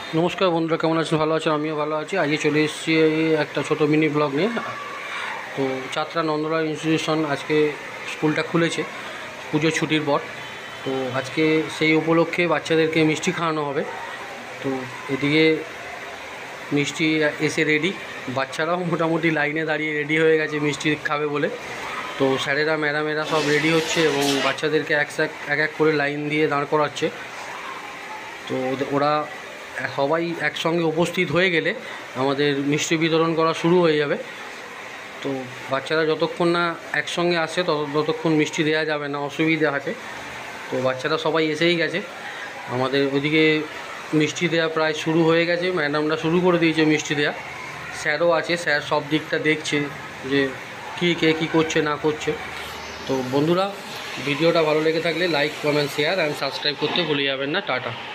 নমস্কার বন্ধুরা, কেমন আছেন? ভালো আছেন? আমিও ভালো আছি। আজকে চলে এসেছি একটা ছোট মিনি ব্লগ নিয়ে। তো চাতরা নন্দলাল ইনস্টিটিউশন আজকে স্কুলটা খুলেছে পুজোর ছুটির পর। তো আজকে সেই উপলক্ষে বাচ্চাদেরকে মিষ্টি খাওয়ানো হবে। তো এদিকে মিষ্টি এসে রেডি, বাচ্চারাও মোটামুটি লাইনে দাঁড়িয়ে রেডি হয়ে গেছে মিষ্টি খাবে বলে। তো স্যারেরা ম্যাডামেরা সব রেডি হচ্ছে এবং বাচ্চাদেরকে এক এক করে লাইন দিয়ে দাঁড় করাচ্ছে। তো ওরা সবাই একসঙ্গে উপস্থিত হয়ে গেলে আমাদের মিষ্টি বিতরণ করা শুরু হয়ে যাবে। তো বাচ্চারা যতক্ষণ না একসঙ্গে আসে ততক্ষণ মিষ্টি দেওয়া যাবে না, অসুবিধা আছে। তো বাচ্চারা সবাই এসেই গেছে, আমাদের ওইদিকে মিষ্টি দেওয়া প্রায় শুরু হয়ে গেছে। ম্যাডামরা শুরু করে দিয়েছে মিষ্টি দেওয়া, স্যারও আছে, স্যার সব দিকটা দেখছে যে কে কী করছে না করছে। তো বন্ধুরা, ভিডিওটা ভালো লেগে থাকলে like, comment, share and subscribe করতে ভুলে যাবেন না। টাটা।